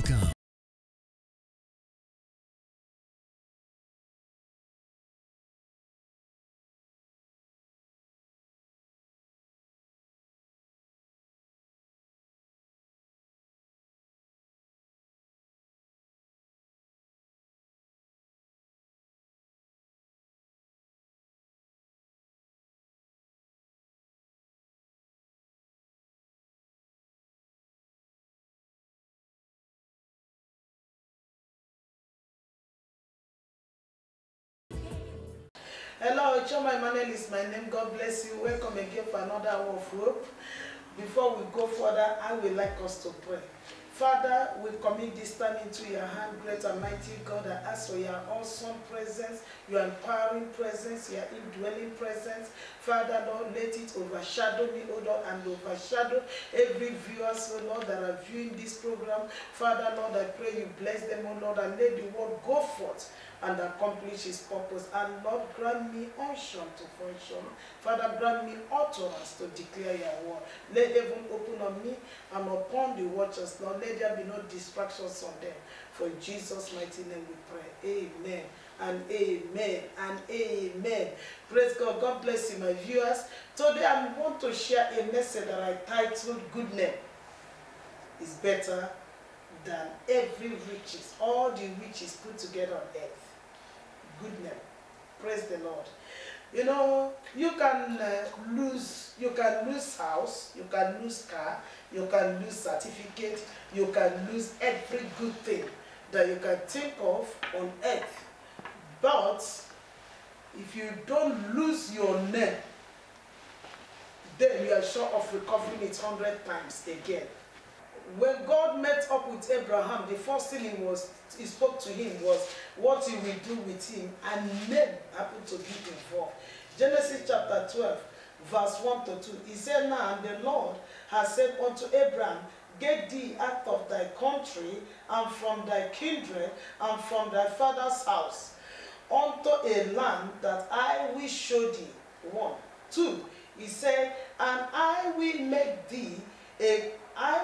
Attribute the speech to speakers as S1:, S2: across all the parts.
S1: Welcome.
S2: Hello, Chioma Emmanuel is my name. God bless you. Welcome again for another hour of hope. Before we go further, I would like us to pray. Father, we commit this time into your hand, great and mighty God. I ask for your awesome presence, your empowering presence, your indwelling presence. Father, Lord, let it overshadow me, O Lord, and overshadow every viewer, O Lord, that are viewing this program. Father, Lord, I pray you bless them, O Lord, and let the word go forth and accomplish his purpose. And Lord, grant me unction to function. Father, grant me utterance to declare your word. Let heaven open on me and upon the watchers. Lord, let there be no distractions on them. For in Jesus' mighty name we pray. Amen and amen and amen. Praise God. God bless you, my viewers. Today I want to share a message that I titled, Good Name is better than every riches, all the riches put together on earth. Good name. Praise the Lord. You know, you can lose house, you can lose car, you can lose certificate, you can lose every good thing that you can think of on earth. But if you don't lose your name, then you are sure of recovering it 100 times again. When God met up with Abraham, the first thing he spoke to him was what he will do with him, and name happened to be involved. Genesis chapter 12, verse 1 to 2. He said, Now and the Lord has said unto Abraham, Get thee out of thy country, and from thy kindred, and from thy father's house, unto a land that I will show thee. 1. 2. He said, And I will make thee a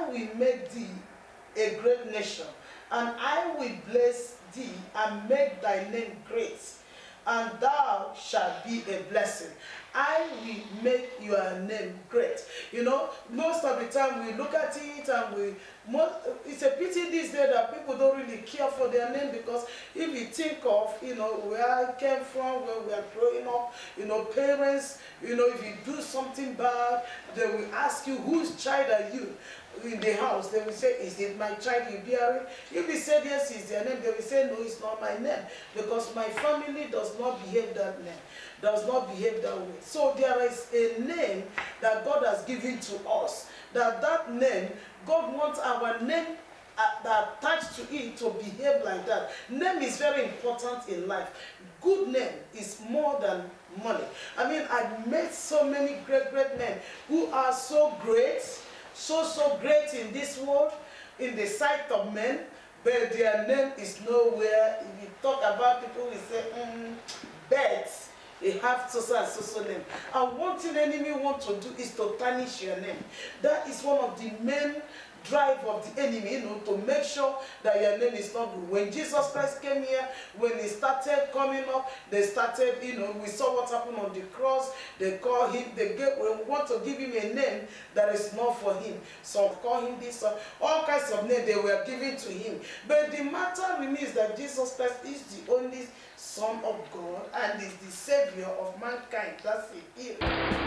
S2: great nation, and I will bless thee and make thy name great, and thou shalt be a blessing. I will make your name great. You know, most of the time we look at it and it's a pity these days that people don't really care for their name, because if you think of, you know, where I came from, where we are growing up, you know, parents, you know, if you do something bad, they will ask you, whose child are you? In the house, they will say, Is it my child you bearing? If you said yes, it's their name, they will say, No, it's not my name, because my family does not behave that name, does not behave that way. So there is a name that God has given to us, that name, God wants our name that attached to it to behave like that. Name is very important in life. Good name is more than money. I mean, I've met so many great men who are so great, so great in this world, in the sight of men, but their name is nowhere. If you talk about people, we say, birds, they have so name. And one thing the enemy wants to do is to tarnish your name. That is one of the main drive of the enemy, you know, to make sure that your name is not good. When Jesus Christ came here, when he started coming up, they started, you know, we saw what happened on the cross. They call him, we want to give him a name that is not for him. So call him this, all kinds of names they were given to him. But the matter remains that Jesus Christ is the only Son of God and is the Savior of mankind. That's it.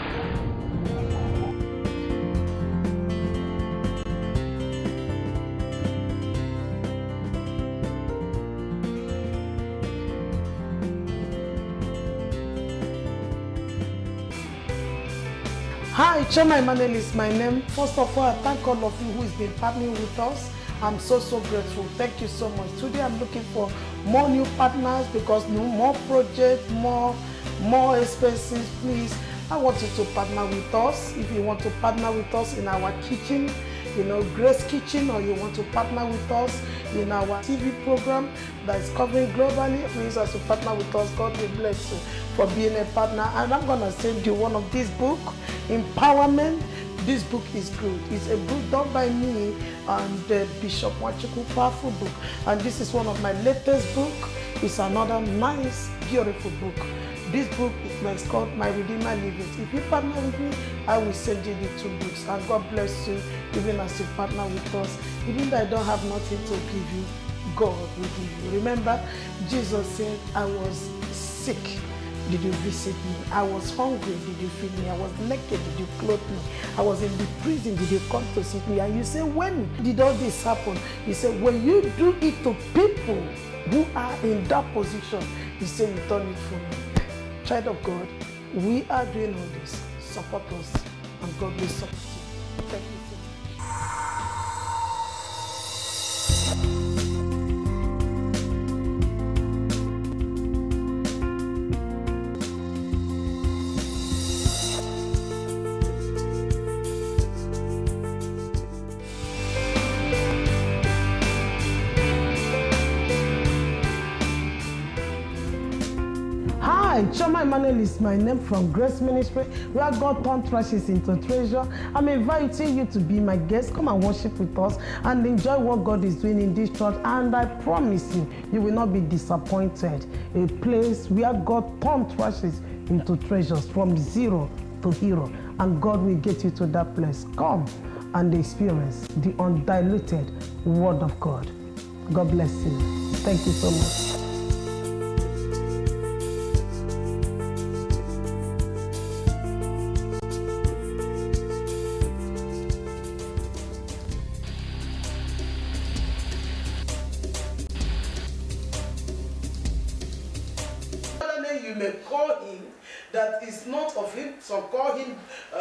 S2: Hi, Chioma Emmanuel is my name. First of all, I thank all of you who has been partnering with us. I'm so grateful. Thank you so much. Today I'm looking for more new partners, because more projects, more expenses. Please, I want you to partner with us. If you want to partner with us in our kitchen, you know, Grace Kitchen, or you want to partner with us in our TV program that is covering globally, please also partner with us. God will bless you for being a partner. And I'm going to send you one of these books, Empowerment, This book is good. It's a book done by me and Bishop Wachuku, powerful book. And this is one of my latest book. It's another nice, beautiful book. This book is called My Redeemer Liveth. If you partner with me, I will send you the 2 books. And God bless you, even as you partner with us. Even though I don't have nothing to give you, God will give you. Remember, Jesus said, I was sick. Did you visit me? I was hungry. Did you feed me? I was naked. Did you clothe me? I was in the prison. Did you come to see me? And you say, when did all this happen? He said, when you do it to people who are in that position, he said, you done it for me. Child of God, we are doing all this. Support us, and God will support you. Thank you so much. Hi, Chioma Emmanuel is my name from Grace Ministry, where God turns trashes into treasure. I'm inviting you to be my guest. Come and worship with us and enjoy what God is doing in this church. And I promise you, you will not be disappointed. A place where God turns trashes into treasures from zero to hero. And God will get you to that place. Come and experience the undiluted Word of God. God bless you. Thank you so much. You may call him that is not of him. Some call him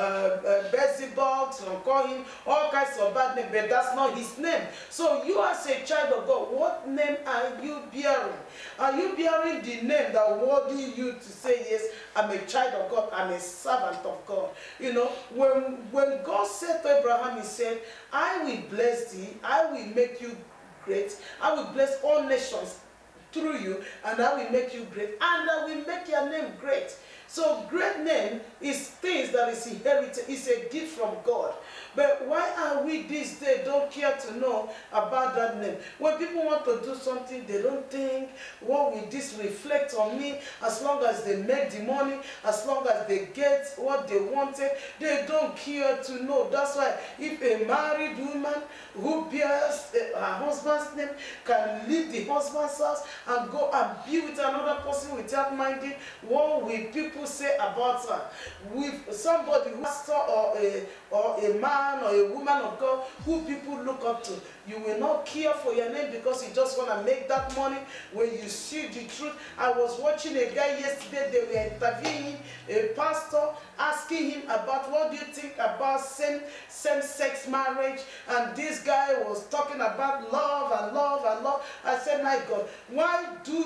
S2: Beelzebub, some call him all kinds of bad names, but that's not his name. So you as a child of God, what name are you bearing? Are you bearing the name that worthy you to say, yes, I'm a child of God, I'm a servant of God? You know, when God said to Abraham, he said, I will bless thee, I will make you great, I will bless all nations through you, and I will make you great, and I will make your name great. So great name is things that is inherited, it's a gift from God. But why are we this day don't care to know about that name? When people want to do something, they don't think, what will this reflect on me? As long as they make the money, as long as they get what they wanted, they don't care to know. That's why if a married woman who bears her husband's name can leave the husband's house and go and be with another person without minding, what will people say about her? With somebody who saw or a man or a woman of God who people look up to, you will not care for your name because you just want to make that money. When you see the truth, I was watching a guy yesterday, they were interviewing a pastor, asking him about what do you think about same-sex marriage, and this guy was talking about love and love and love. I said, my God, why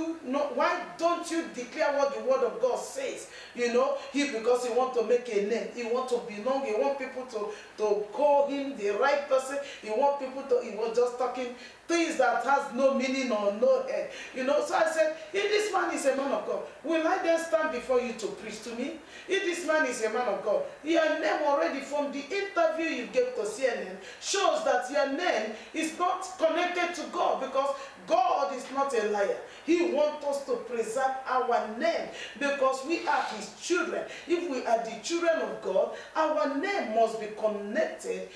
S2: don't you declare what the Word of God says? You know, because he wants to make a name, he wants to belong, he wants people to call him the right person, he wants people to, he was just talking things that has no meaning or no head. You know, so I said, if this man is a man of God, will I then stand before you to preach to me? If this man is a man of God, your name already from the interview you gave to CNN shows that your name is not connected to God, because God is not a liar. He wants us to preserve our name because we are his children. If we are the children of God, our name must be connected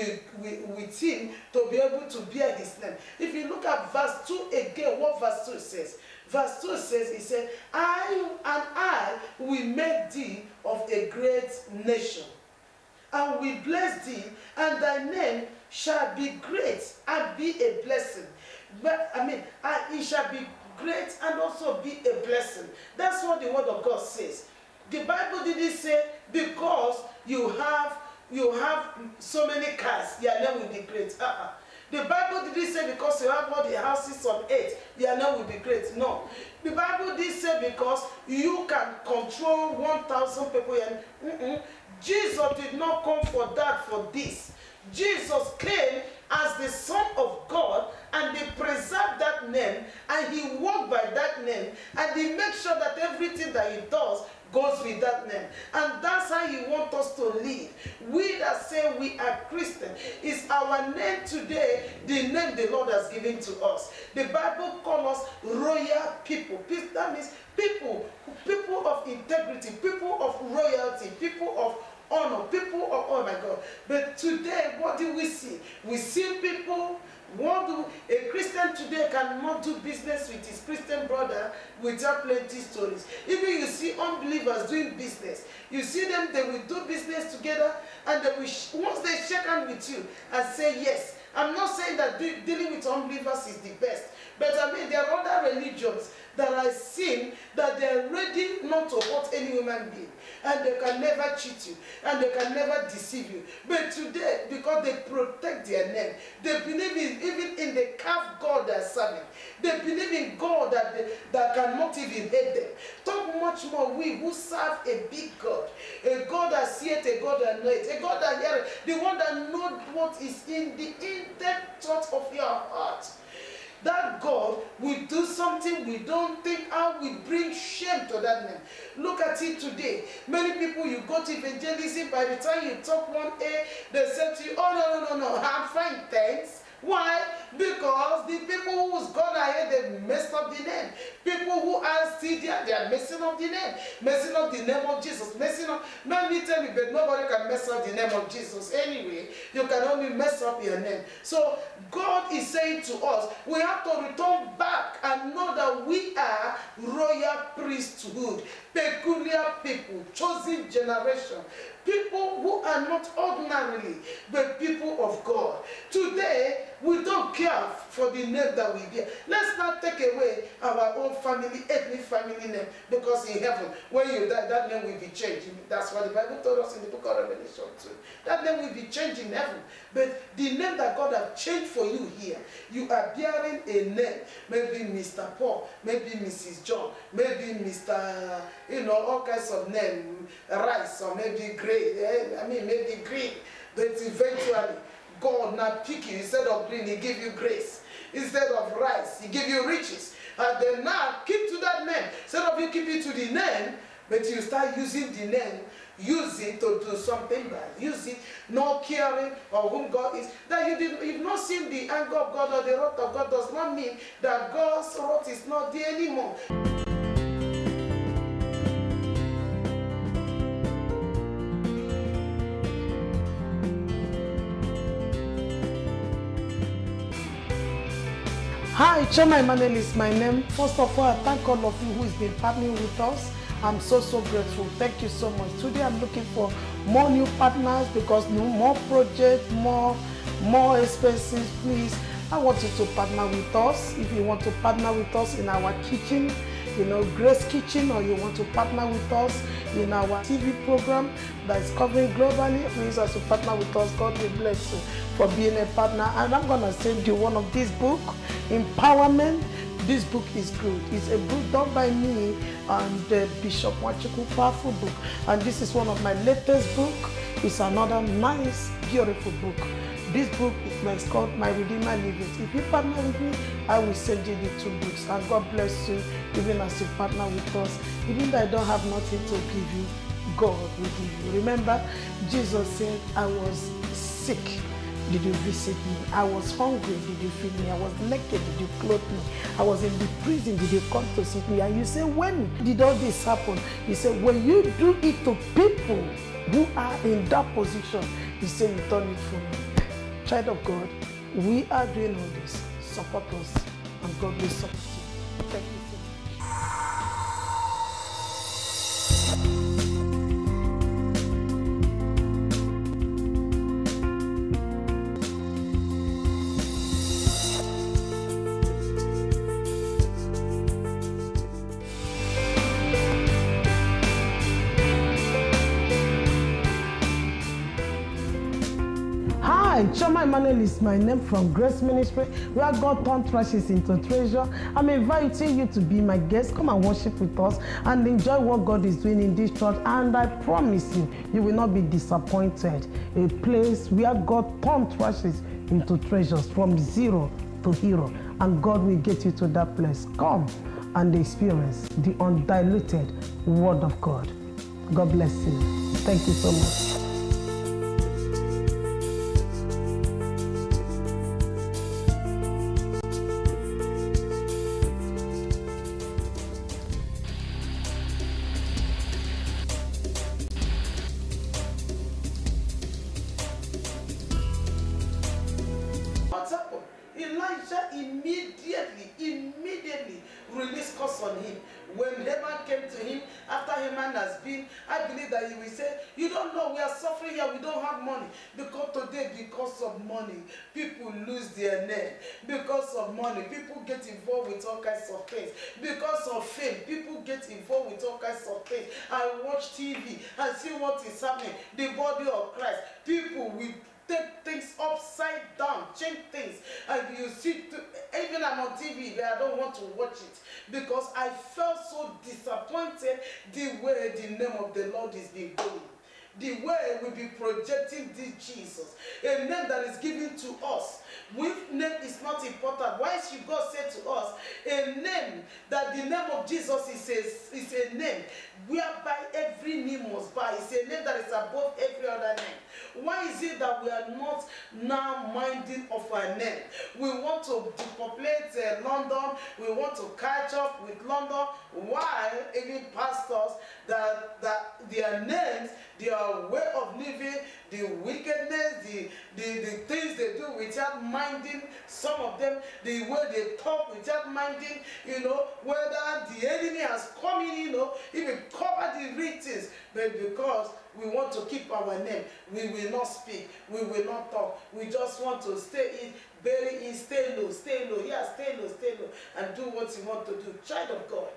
S2: with him to be able to bear his name. If you look at verse 2 again, what verse 2 says? Verse 2 says, he said, I will make thee of a great nation, and will bless thee, and thy name shall be great and be a blessing. But it shall be great and also be a blessing. That's what the Word of God says. The Bible didn't say because you have so many cars, your name will be great. The Bible didn't say because you have all the houses on earth, your name will be great. No. The Bible did say because you can control 1,000 people. Jesus did not come for that, for this. Jesus came as the Son of God, and he preserved that name, and he walked by that name, and he makes sure that everything that he does goes with that name. And that's how you want us to live. We that say we are Christian, is our name today the name the Lord has given to us. The Bible calls us royal people. That means people of integrity, people of royalty, people of honor, people of, oh my God. But today, what do we see? We see people, a Christian today cannot do business with his Christian brother without plenty stories. Even you see unbelievers doing business. You see them, they will do business together, and they will, once they shake hands with you and say yes. I'm not saying that dealing with unbelievers is the best, but I mean there are other religions that I've seen that they're ready not to hurt any human being, and they can never cheat you, and they can never deceive you. But today, because they protect their name, they believe even in the calf God they're serving. They believe in God that cannot even hate them. Talk much more we who serve a big God, a God that seeth, a God that knoweth, a God that heareth, the one that knows what is in the in-depth thought of your heart. That God will do something we don't think how we bring shame to that name. Look at it today. Many people, you go to evangelism, by the time you talk one A, they say to you, oh no, I'm fine, thanks. Why? Because the people who's gone ahead, they messed up the name. People who are still there, they are messing up the name. Messing up the name of Jesus. Messing up. Let me tell you, but nobody can mess up the name of Jesus anyway. You can only mess up your name. So God is saying to us, we have to return back and know that we are royal priesthood, peculiar people, chosen generation. People who are not ordinarily, but people of God. Today, we don't care for the name that we get. Let's not take away our own family, ethnic family name, because in heaven, when you die, that name will be changed. That's what the Bible told us in the book of Revelation too. That name will be changed in heaven. But the name that God has changed for you here, you are bearing a name. Maybe Mr. Paul, maybe Mrs. John, maybe Mr. All kinds of names, Rice, or maybe Gray, maybe Green. But eventually, God now pick you. Instead of green, He give you grace. Instead of rice, He give you riches. And then now, keep to that name. Instead of you keep it to the name, but you start using the name, use it to do something bad. Use it, not caring of whom God is. That you've not seen the anger of God or the wrath of God does not mean that God's wrath is not there anymore.
S1: Hi, Chioma Emmanuel is my name. First of all, I thank all of you who has been partnering with us. I'm so grateful. Thank you so much. Today I'm looking for more new partners because more projects, more expenses. Please, I want you to partner with us. If you want to partner with us in our kitchen, Grace Kitchen, or you want to partner with us in our TV program that is covering globally, please also partner with us. God will bless you for being a partner. And I'm going to send you one of these books, Empowerment. This book is good. It's a book done by me and Bishop Wachuku, powerful book. And this is one of my latest books. It's another nice, beautiful book. This book is called My Redeemer Liveth. If you partner with me, I will send you the 2 books. And God bless you, even as you partner with us. Even though I don't have nothing to give you, God will give you. Remember, Jesus said, I was sick. Did you visit me? I was hungry. Did you feed me? I was naked. Did you clothe me? I was in the prison. Did you come to see me? And you say, when did all this happen? He said, when you do it to people who are in that position, he said, you done it for me. Child of God, we are doing all this. Support us, and God will support you. Thank you so much. Hi, Chioma Emmanuel is my name from Grace Ministry, where God turned trashes into treasure. I'm inviting you to be my guest. Come and worship with us and enjoy what God is doing in this church. And I promise you, you will not be disappointed. A place where God turned trashes into treasures from zero to hero. And God will get you to that place. Come and experience the undiluted Word of God. God bless you. Thank you so much.
S2: What happened? Elijah immediately released curse on him. When Haman came to him, after Haman has been, I believe that he will say, you don't know, we are suffering here, we don't have money. Because today, because of money, people lose their name. Because of money, people get involved with all kinds of things. Because of fame, people get involved with all kinds of things. I watch TV and see what is happening. The body of Christ, people will take things upside down, change things, and you see, even I'm on TV, but I don't want to watch it because I felt so disappointed the way the name of the Lord is being going. The way we be projecting this Jesus, a name that is given to us. With name is not important. Why should God say to us a name that the name of Jesus is a name whereby every knee must bow? It's a name that is above every other name. Why is it that we are not now minding of our name? We want to depopulate London. We want to catch up with London. While even pastors that their names, their way of living, the wickedness, the things they do without minding, some of them, the way they talk without minding, whether the enemy has come in, even cover the riches, but because we want to keep our name, we will not speak, we will not talk, we just want to stay in, bury in, stay low, yeah, stay low, and do what you want to do. Child of God,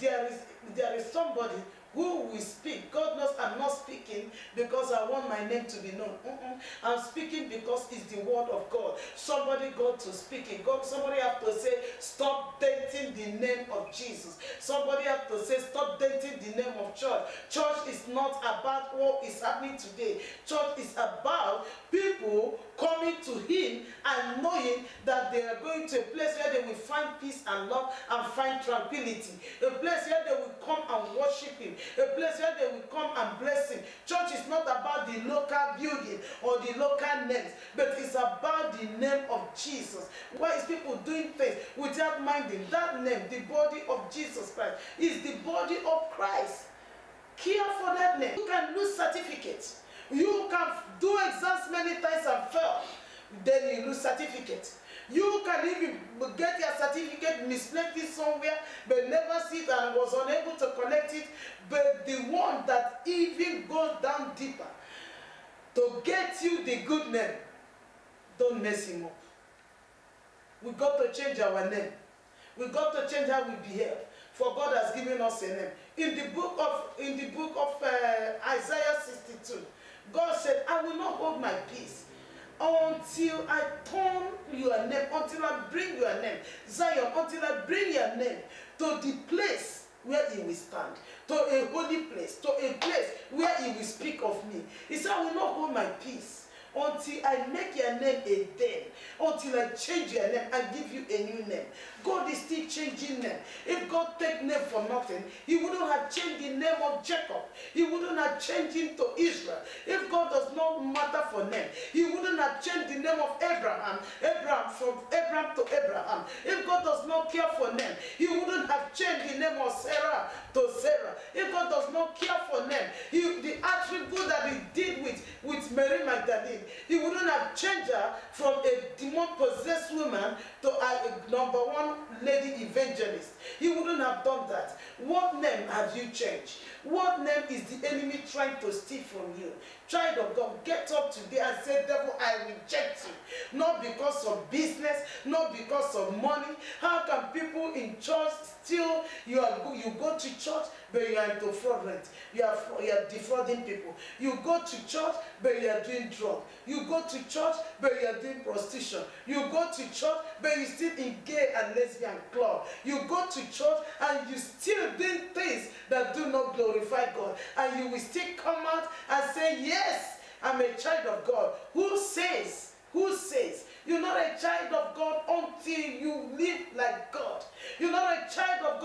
S2: there is somebody who will speak. God knows I'm not speaking because I want my name to be known. I'm speaking because it's the word of God. Somebody got to speak it. Somebody have to say, stop dating the name of Jesus. Somebody have to say, stop dating the name of church. Church is not about what is happening today. Church is about people coming to him and knowing that they are going to a place where they will find peace and love and find tranquility. A place where they will come and worship him. A place where they will come and bless him. Church is not about the local building or the local names, but it's about the name of Jesus. Why is people doing things without minding that name? The body of Jesus Christ is the body of Christ. Care for that name. You can lose certificates. You can do exams many times and fail. Then you lose certificate. You can even get your certificate, misplaced it somewhere, but never see it and was unable to collect it. But the one that even goes down deeper to get you the good name, don't mess him up. We got to change our name. We got to change how we behave. For God has given us a name. In the book of Isaiah 62, God said, I will not hold my peace until I turn your name, until I bring your name, Zion, until I bring your name to the place where he will stand, to a holy place, to a place where he will speak of me. He said, I will not hold my peace until I make your name a den, until I change your name and give you a new name. God is still changing name. If God take name for nothing, he wouldn't have changed the name of Jacob. He wouldn't have changed him to Israel. If God does not matter for name, he wouldn't have changed the name of Abraham from Abraham to Abraham. If God does not care for name, he wouldn't have changed the name of Sarah to Sarah. If God does not care for name, the attribute that he did with Mary Magdalene, he wouldn't have changed her from a demon-possessed woman to a number one lady evangelist. He wouldn't have done that. What name have you changed? What name is the enemy trying to steal from you? Child of God, get up today and say, devil, I reject you. Not because of business, not because of money. How can people in church still, you go to church, but you are into fraudulent. You are defrauding people. You go to church, but you are doing drugs. You go to church, but you are doing prostitution. You go to church, but you still in gay and lesbian club. You go to church and you still doing things that do not glorify God. And you will still come out and say, yes, I'm a child of God. Who says? Who says? You're not a child of God until you live like God. You're not a child of God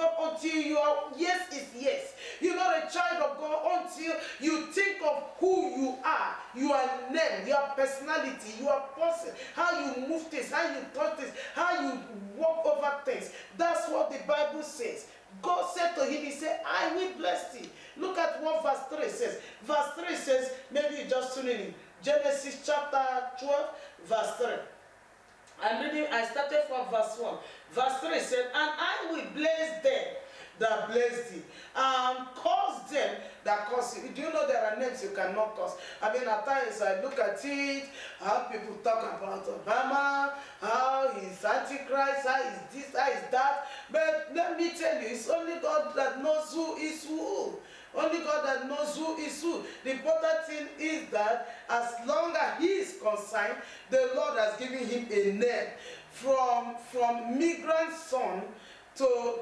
S2: until your yes is yes. You're not a child of God until you think of who you are, your name, your personality, your person, how you move things, how you touch things, how you walk over things. That's what the Bible says. God said to him, he said, I will bless thee. Look at what verse 3 says. Verse 3 says, maybe you just tune in. Genesis chapter 12, verse 3. I'm reading, I started from verse 1. Verse 3 said, and I will bless them that bless thee, and curse them that curse you. Do you know there are names you cannot curse? I mean, at times I look at it, how people talk about Obama, how he's Antichrist, how is this, how is that. But let me tell you, it's only God that knows who is who. Only God that knows who is who. The important thing is that as long as he is concerned, the Lord has given him a name. From migrant son to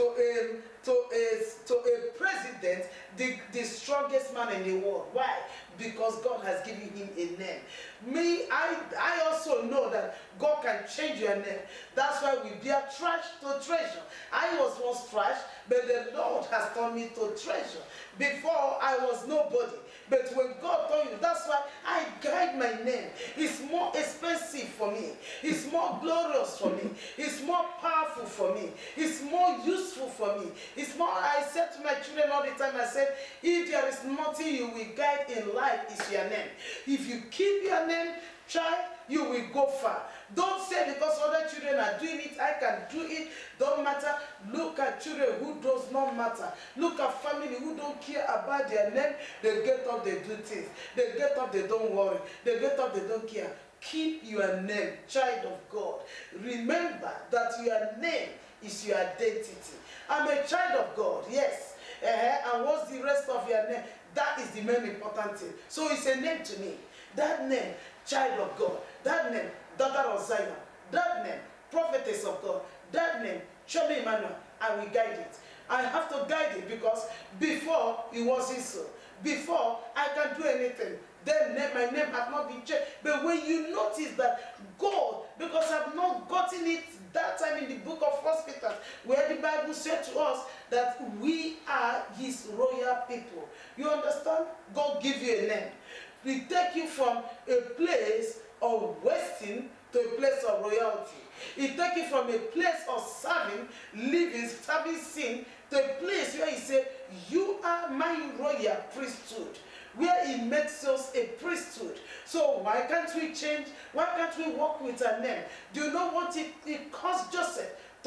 S2: a president, the strongest man in the world. Why? Because God has given him a name. I also know that God can change your name. That's why we bear trash to treasure. I was once trash, but the Lord has turned me to treasure. Before I was nobody. But when God told you, that's why I guide my name. It's more expensive for me. It's more glorious for me. It's more powerful for me. It's more useful for me. It's more, I said to my children all the time, I said, if there is nothing you will guide in life, it's your name. If you keep your name, child, you will go far. Don't say because other children are doing it, I can do it. Don't matter. Look at children who does not matter. Look at family who don't care about their name. They get up, they do things. They get up, they don't worry. They get up, they don't care. Keep your name, child of God. Remember that your name is your identity. I'm a child of God, yes. And what's the rest of your name? That is the main important thing. So it's a name to me. That name, child of God. That name, daughter of Zion. That name, prophetess of God. That name, Chioma Emmanuel. I will guide it. I have to guide it because before it wasn't so. Before I can do anything. Then my name has not been changed. But when you notice that God, because I've not gotten it that time in the book of 1 Peter, where the Bible said to us that we are his royal people. You understand? God gives you a name. He take you from a place of wasting to a place of royalty. He take you from a place of serving, living, serving sin, to a place where he said, you are my royal priesthood. Where he makes us a priesthood. So why can't we change? Why can't we walk with a name? Do you know what it cost Joseph?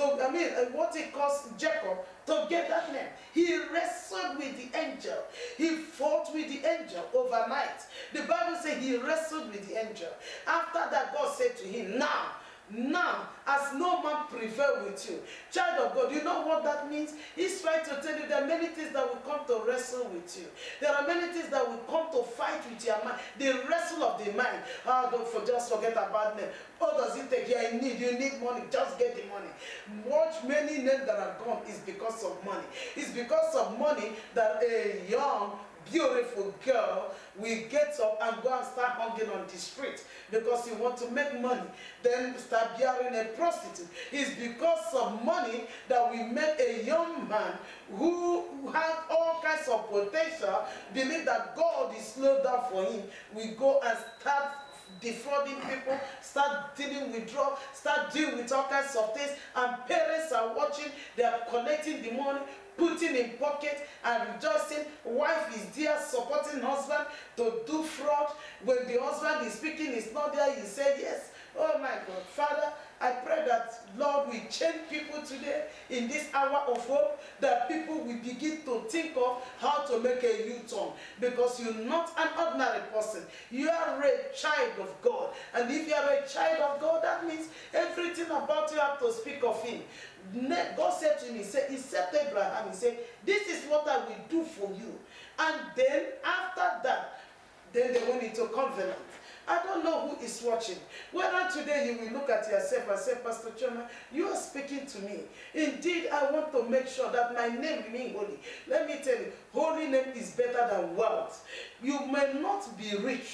S2: What it cost Jacob to get that name? He wrestled with the angel. He fought with the angel overnight. The Bible says he wrestled with the angel. After that, God said to him, now, as no man prevail with you. Child of God, you know what that means? He's trying to tell you there are many things that will come to wrestle with you. There are many things that will come to fight with your mind. The wrestle of the mind. Just forget about them. What does it take? You need money. Just get the money. Watch many names that are gone is because of money. It's because of money that a young, beautiful girl will get up and go and start hanging on the street because you want to make money, then start bearing a prostitute. It's because of money that we make a young man who has all kinds of potential believe that God is slowed down for him. We go and start defrauding people, start dealing with drugs, start dealing with all kinds of things, and parents are watching, they are collecting the money, putting in pocket and rejoicing. Wife is there supporting husband to do fraud. When the husband is speaking, is not there, you say yes. Oh my God, Father, I pray that, Lord, we change people today in this hour of hope, that people will begin to think of how to make a U-turn, because you're not an ordinary person. You are a child of God. And if you are a child of God, that means everything about you have to speak of him. God said to me, he said to Abraham, he said, this is what I will do for you. And then after that, then they went into covenant. I don't know who is watching. Whether today you will look at yourself and say, Pastor Chioma, you are speaking to me. Indeed, I want to make sure that my name remains holy. Let me tell you, holy name is better than wealth. You may not be rich.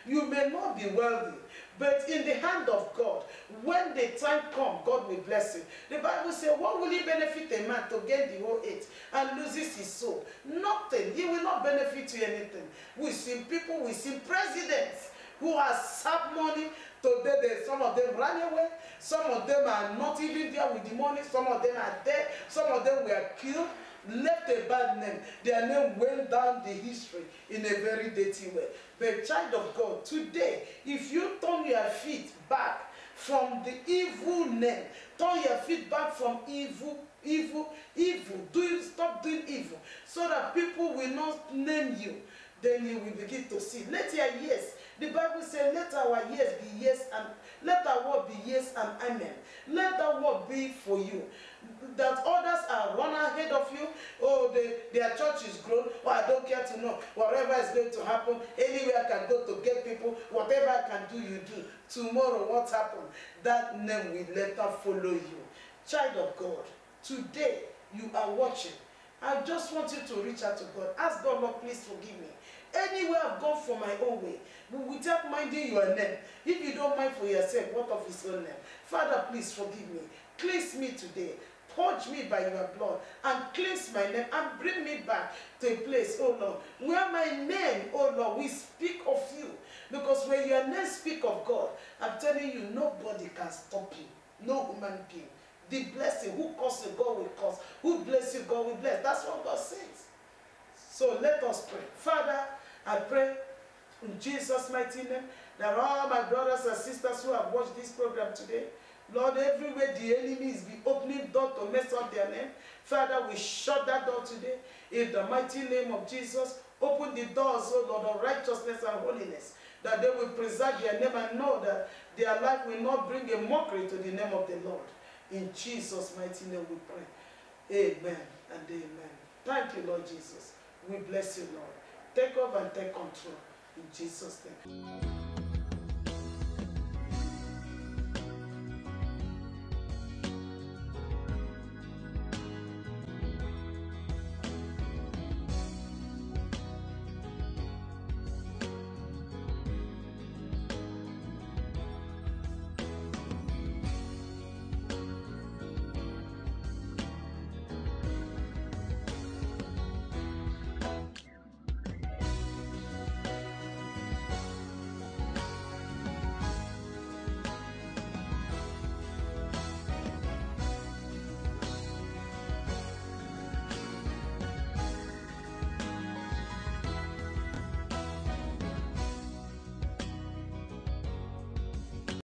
S2: You may not be wealthy, but in the hand of God, when the time comes, God will bless you. The Bible says, what will it benefit a man to gain the whole earth and loses his soul? Nothing. He will not benefit you anything. We've seen people, we've seen presidents who have served money. Today, some of them ran away. Some of them are not even there with the money. Some of them are dead. Some of them were killed, left a bad name. Their name went down the history in a very dirty way. But child of God, today, if you turn your feet back from the evil name, turn your feet back from evil, stop doing evil, so that people will not name you, then you will begin to see. Let your yes. The Bible says, let our yes be yes, and let our word be yes and amen. Let that word be for you. That others are run ahead of you. Oh, their church is grown. Oh, I don't care to know. Whatever is going to happen, anywhere I can go to get people, whatever I can do, you do. Tomorrow, what happened? That name will later follow you. Child of God, today you are watching. I just want you to reach out to God. Ask God, Lord, please forgive me. Anywhere I've gone for my own way, without minding your name. If you don't mind for yourself, what of his own name? Father, please forgive me. Cleanse me today. Purge me by your blood and cleanse my name and bring me back to a place, oh Lord, where my name, oh Lord, we speak of you. Because when your name speak of God, I'm telling you, nobody can stop you. No human being. The blessing, who curse you, God will curse. Who bless you, God will bless. That's what God says. So let us pray. Father, I pray in Jesus' mighty name that all my brothers and sisters who have watched this program today, Lord, everywhere the enemy is be opening door to mess up their name, Father, we shut that door today. In the mighty name of Jesus, open the doors, oh Lord, of righteousness and holiness, that they will preserve their name and know that their life will not bring a mockery to the name of the Lord. In Jesus' mighty name we pray. Amen and amen. Thank you, Lord Jesus. We bless you, Lord. Take over and take control. In Jesus' name.